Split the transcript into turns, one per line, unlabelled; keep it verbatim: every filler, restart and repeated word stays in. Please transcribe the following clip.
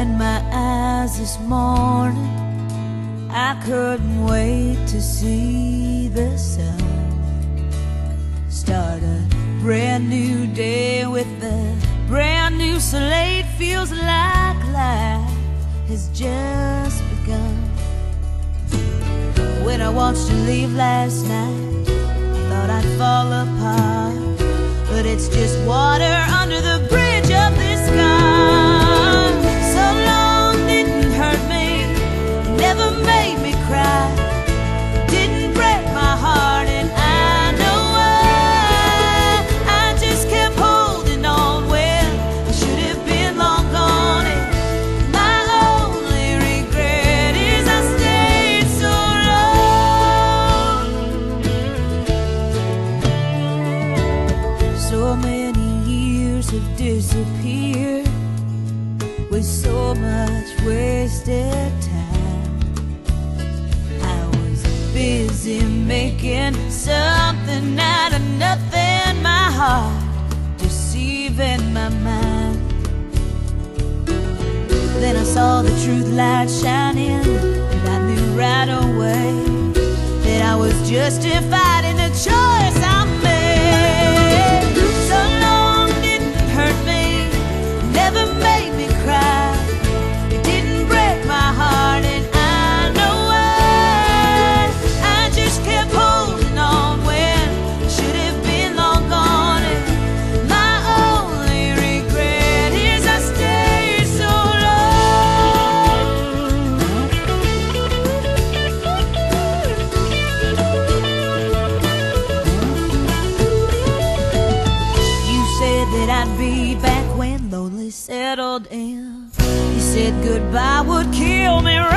opened my eyes this morning, I couldn't wait to see the sun. Start a brand new day with a brand new slate. Feels like life has just begun. When I watched you leave last night, I thought I'd fall apart, but it's just water under the bridge of this sky. So long didn't hurt me, never made me cry, didn't break my heart, and I know why. I just kept holding on when I should have been long gone, and my only regret is I stayed so long. So many years have disappeared with so much wasted time. I was busy making something out of nothing, my heart deceiving my mind. Then I saw the truth light shining, and I knew right away that I was justified in the choice I made. So long didn't hurt me, never made me cry, it didn't break my heart, and I know why. I just kept holding on when I should have been long gone, and my only regret is I stayed so long. You said that I'd be back when lonely settled in. You said goodbye would kill me